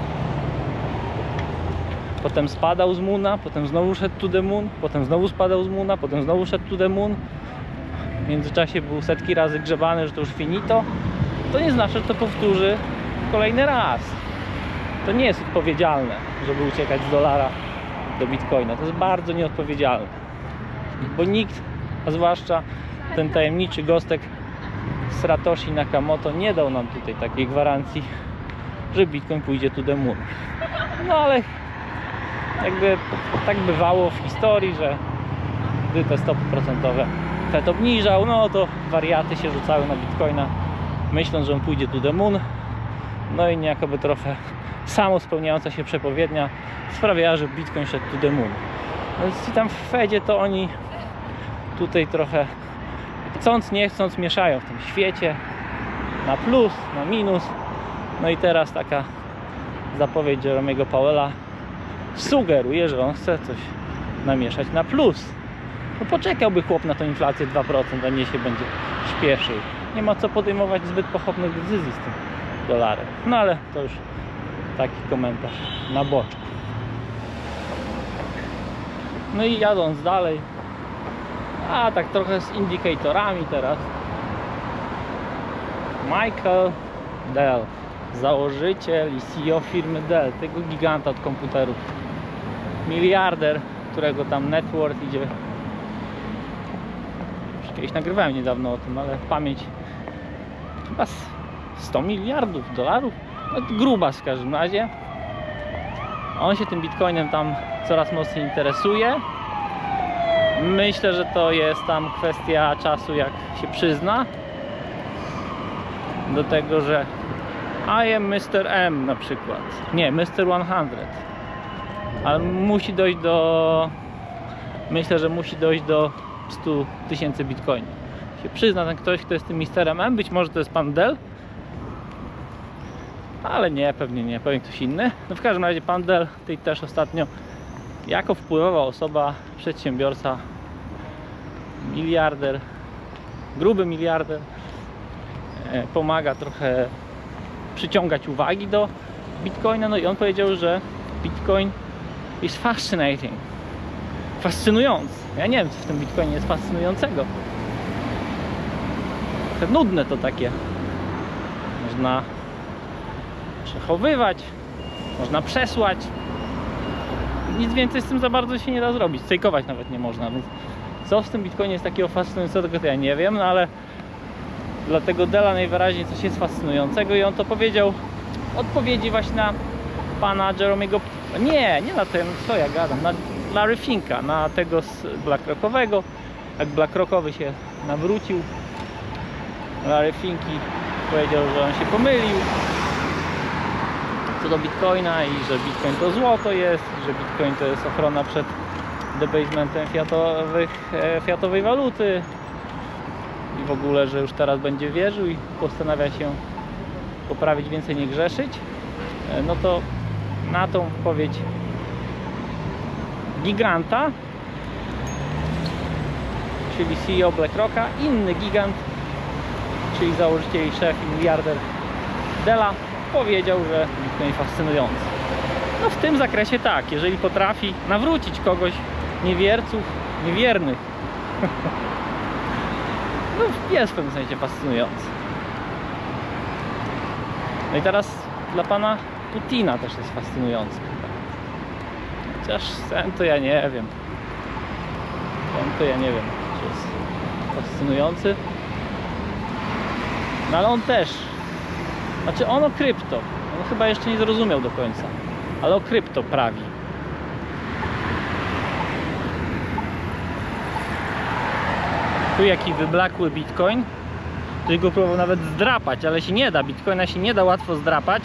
potem spadał z moona, potem znowu szedł to the moon, potem znowu spadał z moona, potem znowu szedł to the moon. W międzyczasie był setki razy grzebany, że to już finito. To nie znaczy, że to powtórzy kolejny raz. To nie jest odpowiedzialne, żeby uciekać z dolara do bitcoina. To jest bardzo nieodpowiedzialne, bo nikt, a zwłaszcza ten tajemniczy gostek Satoshi Nakamoto, nie dał nam tutaj takiej gwarancji, że bitcoin pójdzie to the moon. No ale jakby tak bywało w historii, że gdy te stopy procentowe Fed obniżał, no to wariaty się rzucały na bitcoina, myśląc, że on pójdzie to the moon. No i jakoby trochę samo spełniająca się przepowiednia sprawiała, że bitcoin szedł to the moon. Więc tam w Fedzie to oni tutaj trochę chcąc nie chcąc mieszają w tym świecie na plus, na minus. No i teraz taka zapowiedź Jeremiego Powella sugeruje, że on chce coś namieszać na plus. No poczekałby chłop na tą inflację dwa procent, a nie się będzie śpieszył. Nie ma co podejmować zbyt pochopnych decyzji z tym dolarem. No ale to już taki komentarz na boczku. No i jadąc dalej, a tak trochę z indykatorami teraz. Michael Dell, założyciel i C E O firmy Dell, tego giganta od komputerów, miliarder, którego tam net worth idzie, już kiedyś nagrywałem niedawno o tym, ale w pamięć chyba sto miliardów dolarów, no gruba w każdym razie. On się tym bitcoinem tam coraz mocniej interesuje. Myślę, że to jest tam kwestia czasu, jak się przyzna do tego, że I am mister M na przykład, nie, mister sto, ale musi dojść do, myślę, że musi dojść do stu tysięcy bitcoinów. się przyzna ten ktoś, kto jest tym misterem M. Być może to jest pan Dell, ale nie, pewnie nie, pewnie ktoś inny. No w każdym razie pan Dell, tej też ostatnio jako wpływowa osoba, przedsiębiorca, miliarder, gruby miliarder, pomaga trochę przyciągać uwagi do Bitcoina. No i on powiedział, że Bitcoin is fascinating, fascynujący. Ja nie wiem, co w tym Bitcoinie jest fascynującego. Trochę nudne to takie. Można przechowywać, można przesłać. Nic więcej z tym za bardzo się nie da zrobić. Fejkować nawet nie można, więc co w tym Bitcoinie jest takiego fascynującego, to ja nie wiem, no ale dla tego Della najwyraźniej coś jest fascynującego i on to powiedział w odpowiedzi właśnie na pana Jeremiego, nie, nie na ten, co ja gadam, na Larry Finka, na tego z BlackRockowego. Jak BlackRockowy się nawrócił, Larry Finki powiedział, że on się pomylił co do Bitcoina i że Bitcoin to złoto jest, że Bitcoin to jest ochrona przed debasementem fiatowych, fiatowej waluty i w ogóle, że już teraz będzie wierzył i postanawia się poprawić, więcej nie grzeszyć. No to na tą wypowiedź giganta, czyli C E O BlackRocka, inny gigant, czyli założyciel i szef i miliarder Della, powiedział, że Bitcoin fascynujący. No w tym zakresie tak, jeżeli potrafi nawrócić kogoś, niewierców, niewiernych, no jest w pewnym sensie fascynujący. No i teraz dla pana Putina też jest fascynujący. Chociaż ten to ja nie wiem. Ten to ja nie wiem, czy jest fascynujący. No ale on też. Znaczy on o krypto. On chyba jeszcze nie zrozumiał do końca. Ale o krypto prawi. Tu jaki wyblakły Bitcoin. Ktoś go próbował nawet zdrapać, ale się nie da. Bitcoina się nie da łatwo zdrapać.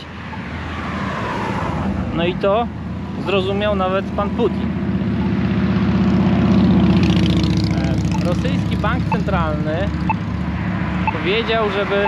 No i to zrozumiał nawet pan Putin. Rosyjski bank centralny powiedział, żeby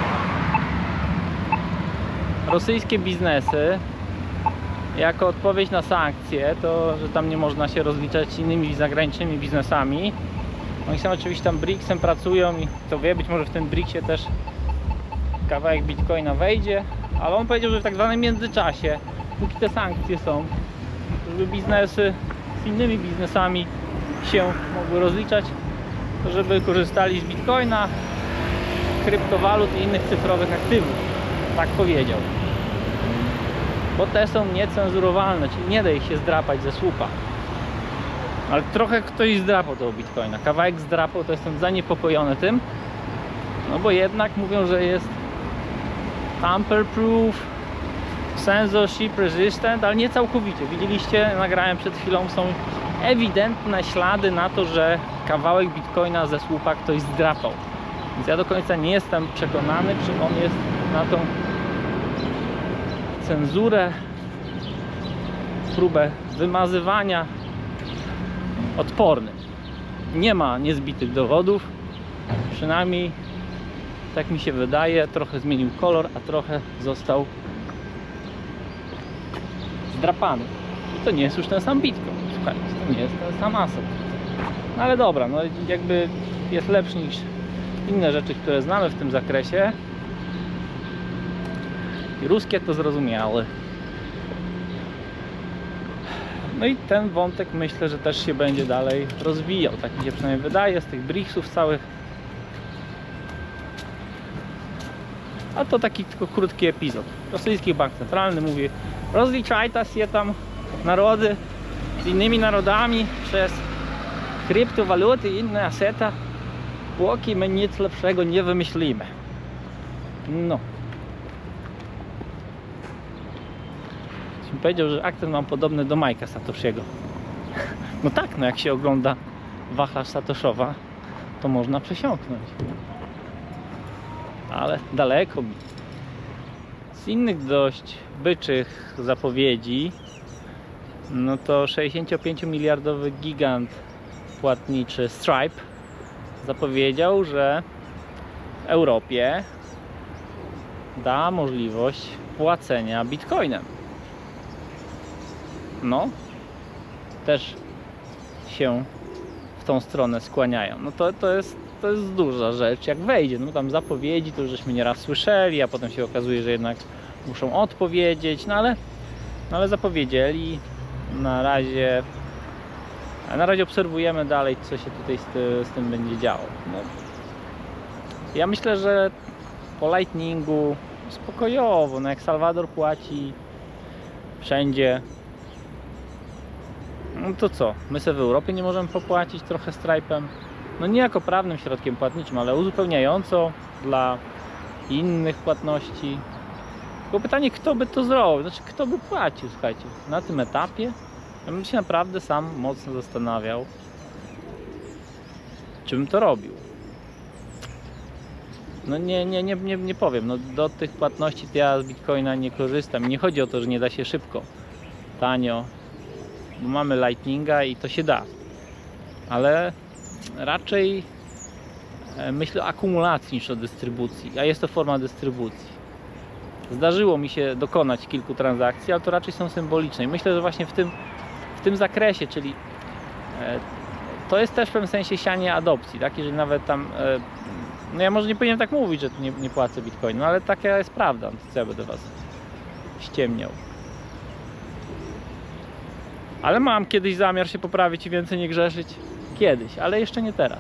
rosyjskie biznesy jako odpowiedź na sankcje, to że tam nie można się rozliczać z innymi zagranicznymi biznesami. Oni są oczywiście tam briksem pracują i kto wie, być może w tym briksie też kawałek Bitcoina wejdzie, ale on powiedział, że w tak zwanym międzyczasie, póki te sankcje są, żeby biznesy z innymi biznesami się mogły rozliczać, to żeby korzystali z Bitcoina, kryptowalut i innych cyfrowych aktywów. Tak powiedział. Bo te są niecenzurowalne, czyli nie da ich się zdrapać ze słupa. Ale trochę ktoś zdrapał tego Bitcoina. Kawałek zdrapał, to jestem zaniepokojony tym. No bo jednak mówią, że jest tamper proof, censorship resistant, ale nie całkowicie. Widzieliście, nagrałem przed chwilą, są ewidentne ślady na to, że kawałek Bitcoina ze słupa ktoś zdrapał. Więc ja do końca nie jestem przekonany, czy on jest na tą cenzurę, próbę wymazywania odporny. Nie ma niezbitych dowodów, przynajmniej tak mi się wydaje. Trochę zmienił kolor, a trochę został zdrapany. I to nie jest już ten sam Bitcoin. Słuchajcie, to nie jest ten sam asset. No ale dobra, no jakby jest lepszy niż inne rzeczy, które znamy w tym zakresie. I ruskie to zrozumiały. No i ten wątek myślę, że też się będzie dalej rozwijał. Tak mi się przynajmniej wydaje z tych briksów całych. A to taki tylko krótki epizod. Rosyjski bank centralny mówi: rozliczajcie się tam narody z innymi narodami przez kryptowaluty i inne asety, póki my nic lepszego nie wymyślimy. No. Powiedział, że akcent mam podobny do Majka Satoshiego. No tak, no jak się ogląda wachlarz Satoszowa, to można przesiąknąć. Ale daleko mi. Z innych dość byczych zapowiedzi, no to sześćdziesięciopięciomiliardowy gigant płatniczy Stripe zapowiedział, że w Europie da możliwość płacenia bitcoinem. No, też się w tą stronę skłaniają. No to, to jest to jest duża rzecz, jak wejdzie. No tam zapowiedzi to już żeśmy nieraz słyszeli, a potem się okazuje, że jednak muszą odpowiedzieć, no ale, no ale zapowiedzieli. Na razie na razie obserwujemy dalej, co się tutaj z, ty, z tym będzie działo. No, ja myślę, że po Lightningu spokojowo, no jak Salwador płaci wszędzie, no to co? My sobie w Europie nie możemy popłacić trochę Stripe'em? No nie jako prawnym środkiem płatniczym, ale uzupełniająco dla innych płatności. Tylko pytanie, kto by to zrobił? Znaczy, kto by płacił, słuchajcie, na tym etapie? Ja bym się naprawdę sam mocno zastanawiał, czy bym to robił. No nie, nie, nie, nie, nie powiem, no do tych płatności to ja z Bitcoina nie korzystam. Nie chodzi o to, że nie da się szybko, tanio, bo mamy Lightninga i to się da. Ale raczej myślę o akumulacji niż o dystrybucji, a jest to forma dystrybucji. Zdarzyło mi się dokonać kilku transakcji, ale to raczej są symboliczne. I myślę, że właśnie w tym, w tym zakresie, czyli to jest też w pewnym sensie sianie adopcji, tak? Jeżeli nawet tam, no ja może nie powinienem tak mówić, że nie, nie płacę Bitcoin, no ale taka jest prawda, no to co ja będę was ściemniał. Ale mam kiedyś zamiar się poprawić i więcej nie grzeszyć. Kiedyś, ale jeszcze nie teraz.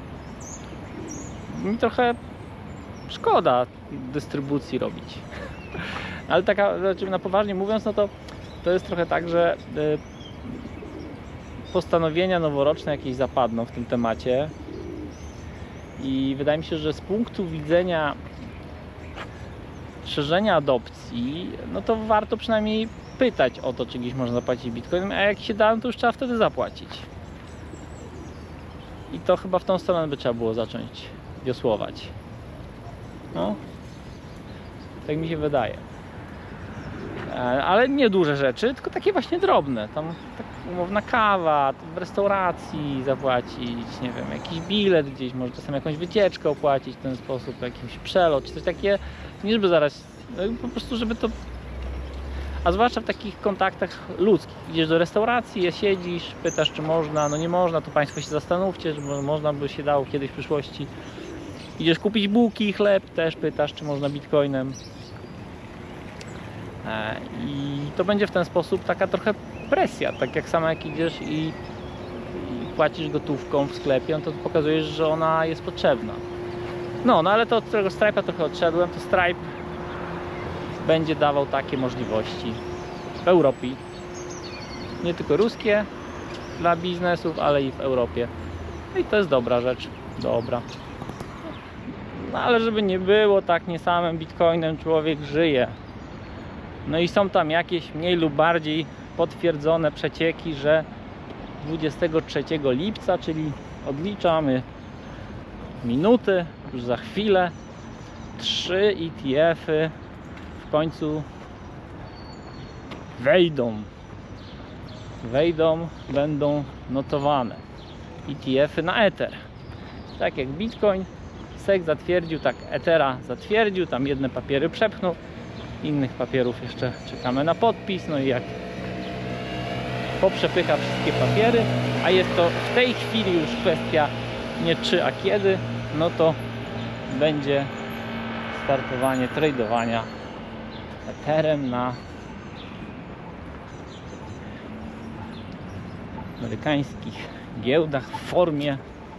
Mi trochę szkoda dystrybucji robić. Ale taka, znaczy na poważnie mówiąc, no to to jest trochę tak, że postanowienia noworoczne jakieś zapadną w tym temacie i wydaje mi się, że z punktu widzenia szerzenia adopcji, no to warto przynajmniej pytać o to, czy gdzieś można zapłacić bitcoinem, a jak się da, to już trzeba wtedy zapłacić. I to chyba w tą stronę by trzeba było zacząć wiosłować. No, tak mi się wydaje. Ale nie duże rzeczy, tylko takie właśnie drobne. Tam tak umowna kawa, w restauracji zapłacić, nie wiem, jakiś bilet gdzieś, może czasem jakąś wycieczkę opłacić w ten sposób, jakiś przelot, czy coś takie, nie żeby zaraz, no, po prostu żeby to, a zwłaszcza w takich kontaktach ludzkich. Idziesz do restauracji, siedzisz, pytasz, czy można, no nie można, to Państwo się zastanówcie, że można by się dało kiedyś w przyszłości. Idziesz kupić bułki i chleb, też pytasz, czy można bitcoinem. I to będzie w ten sposób taka trochę presja, tak jak sama jak idziesz i, i płacisz gotówką w sklepie, no to pokazujesz, że ona jest potrzebna. No, no ale to od którego Stripe'a trochę odszedłem, to Stripe będzie dawał takie możliwości w Europie. Nie tylko ruskie dla biznesów, ale i w Europie. No i to jest dobra rzecz, dobra. No ale żeby nie było tak, nie samym bitcoinem człowiek żyje. No i są tam jakieś mniej lub bardziej potwierdzone przecieki, że dwudziestego trzeciego lipca, czyli odliczamy minuty, już za chwilę, trzy E T F-y w końcu wejdą. Wejdą, będą notowane. E T F-y na Ether. Tak jak Bitcoin, S E C zatwierdził, tak Ethera zatwierdził, tam jedne papiery przepchnął. Innych papierów jeszcze czekamy na podpis, no i jak poprzepycha wszystkie papiery, a jest to w tej chwili już kwestia nie czy, a kiedy, no to będzie startowanie tradowania Etherem na amerykańskich giełdach w formie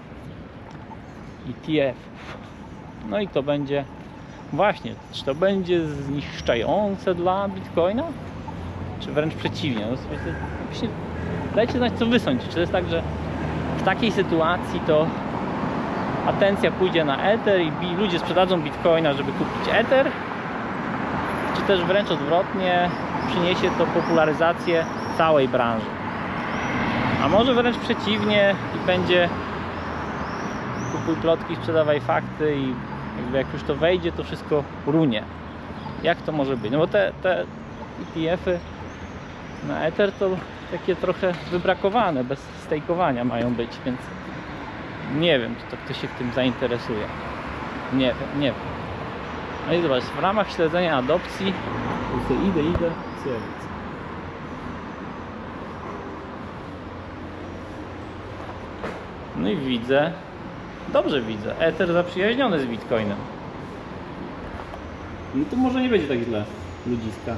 E T F-ów. No i to będzie właśnie, czy to będzie zniszczające dla Bitcoina? Czy wręcz przeciwnie? No, właśnie, dajcie znać, co wy sądzicie. Czy to jest tak, że w takiej sytuacji to atencja pójdzie na Ether i ludzie sprzedadzą Bitcoina, żeby kupić Ether? Czy też wręcz odwrotnie, przyniesie to popularyzację całej branży? A może wręcz przeciwnie i będzie kupuj plotki, sprzedawaj fakty i jakby jak już to wejdzie, to wszystko runie. Jak to może być? No bo te, te E T F-y na Ether to takie trochę wybrakowane, bez stejkowania mają być, więc Nie wiem, czy to ktoś się tym zainteresuje. Nie wiem, nie wiem. No i zobacz, w ramach śledzenia adopcji idę, idę, co ja widzę. No i widzę, dobrze widzę, Ether zaprzyjaźniony z Bitcoinem. No to może nie będzie tak źle, ludziska.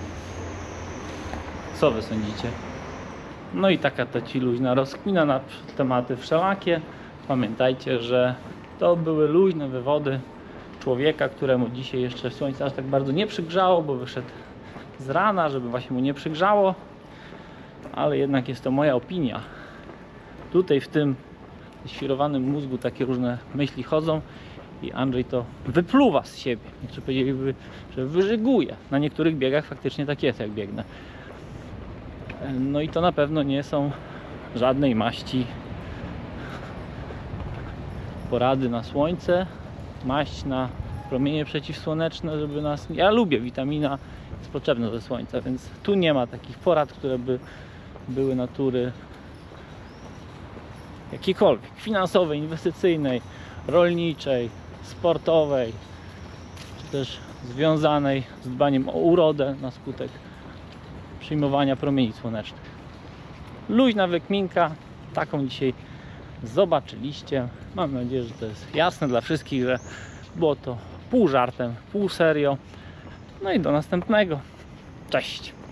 Co wy sądzicie? No i taka to ci luźna rozkmina na tematy wszelakie. Pamiętajcie, że to były luźne wywody człowieka, któremu dzisiaj jeszcze słońce aż tak bardzo nie przygrzało, bo wyszedł z rana, żeby właśnie mu nie przygrzało. Ale jednak jest to moja opinia. Tutaj w tym świrowanym mózgu takie różne myśli chodzą i Andrzej to wypluwa z siebie. Znaczy powiedzieliby, że wyżyguje. Na niektórych biegach faktycznie tak jest, jak biegnę. No i to na pewno nie są żadnej maści porady na słońce, maść na promienie przeciwsłoneczne, żeby nas... Ja lubię, witamina jest potrzebna ze słońca, więc tu nie ma takich porad, które by były natury jakiejkolwiek, finansowej, inwestycyjnej, rolniczej, sportowej, czy też związanej z dbaniem o urodę na skutek przyjmowania promieni słonecznych. Luźna wykminka, taką dzisiaj zobaczyliście. Mam nadzieję, że to jest jasne dla wszystkich, że było to pół żartem, pół serio. No i do następnego. Cześć!